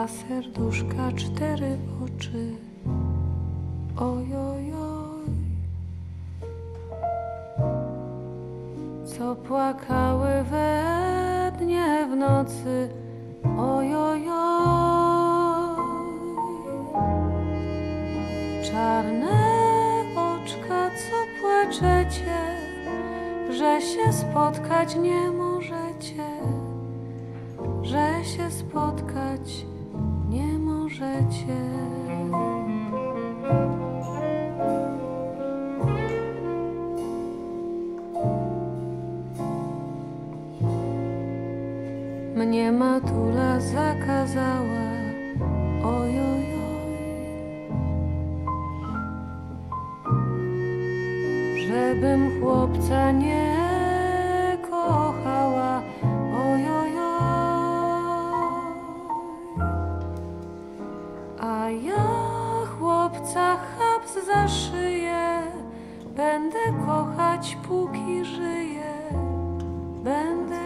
dwa serduszka, cztery oczy. Ojojoj, co płakały we dnie w nocy. Ojojoj, czarne oczka, co płaczecie, że się spotkać nie możecie, że się spotkać nie możecie. Mnie matula zakazała, ojojoj, żebym chłopca nie kochała, ojojoj, a ja chłopca chaps za szyję, będę kochać póki żyję, będę